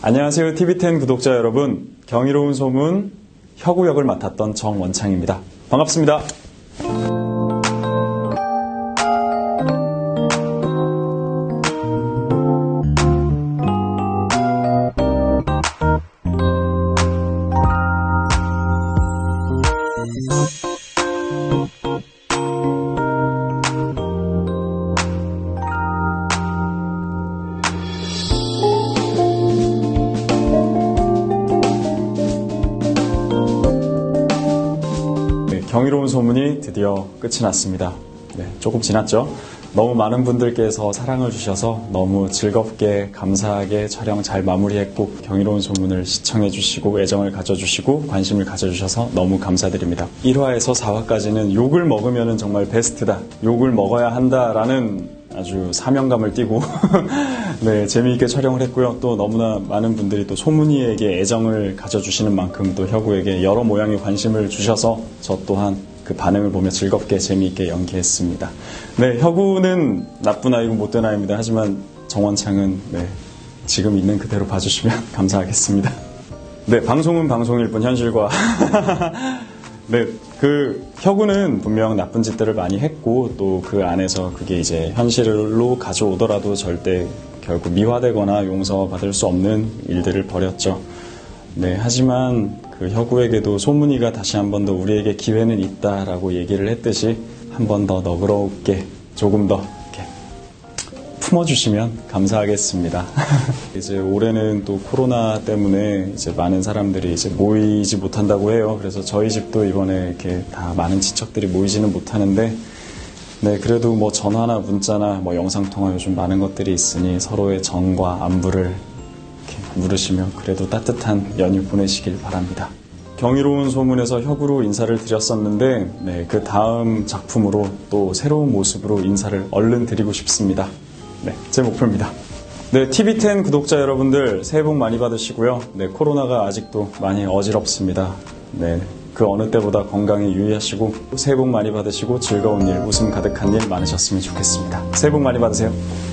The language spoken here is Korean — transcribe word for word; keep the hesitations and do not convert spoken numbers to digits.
안녕하세요. 티비텐 구독자 여러분. 경이로운 소문 혁우 역을 맡았던 정원창입니다. 반갑습니다. 경이로운 소문이 드디어 끝이 났습니다. 네, 조금 지났죠? 너무 많은 분들께서 사랑을 주셔서 너무 즐겁게 감사하게 촬영 잘 마무리했고 경이로운 소문을 시청해 주시고 애정을 가져주시고 관심을 가져주셔서 너무 감사드립니다. 일 화에서 사 화까지는 욕을 먹으면 정말 베스트다. 욕을 먹어야 한다라는 아주 사명감을 띠고 네, 재미있게 촬영을 했고요. 또 너무나 많은 분들이 또 소문이에게 애정을 가져주시는 만큼 또 혁우에게 여러 모양의 관심을 주셔서 저 또한 그 반응을 보며 즐겁게 재미있게 연기했습니다. 네, 혁우는 나쁜 아이고 못된 아이입니다. 하지만 정원창은 네, 지금 있는 그대로 봐주시면 감사하겠습니다. 네, 방송은 방송일 뿐 현실과 네, 그 혁우는 분명 나쁜 짓들을 많이 했고 또 그 안에서 그게 이제 현실로 가져오더라도 절대 결국 미화되거나 용서받을 수 없는 일들을 벌였죠. 네, 하지만 그 혁우에게도 소문이가 다시 한 번 더 우리에게 기회는 있다라고 얘기를 했듯이 한 번 더 너그럽게 조금 더 이렇게 품어주시면 감사하겠습니다. 이제 올해는 또 코로나 때문에 이제 많은 사람들이 이제 모이지 못한다고 해요. 그래서 저희 집도 이번에 이렇게 다 많은 친척들이 모이지는 못하는데, 네, 그래도 뭐 전화나 문자나 뭐 영상통화 요즘 많은 것들이 있으니 서로의 정과 안부를 이렇게 물으시며 그래도 따뜻한 연휴 보내시길 바랍니다. 경이로운 소문에서 혁우로 인사를 드렸었는데, 네, 그 다음 작품으로 또 새로운 모습으로 인사를 얼른 드리고 싶습니다. 네, 제 목표입니다. 네, 티비텐 구독자 여러분들 새해 복 많이 받으시고요. 네, 코로나가 아직도 많이 어지럽습니다. 네, 그 어느 때보다 건강에 유의하시고 새해 복 많이 받으시고 즐거운 일, 웃음 가득한 일 많으셨으면 좋겠습니다. 새해 복 많이 받으세요.